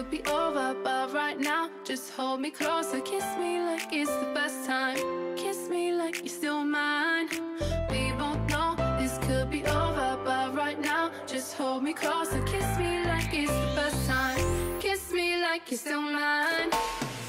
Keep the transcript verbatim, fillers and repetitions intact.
could be over, but right now just hold me closer. Kiss me like it's the first time. Kiss me like you're still mine. We both know this could be over, but right now just hold me closer. Kiss me like it's the first time. Kiss me like you're still mine.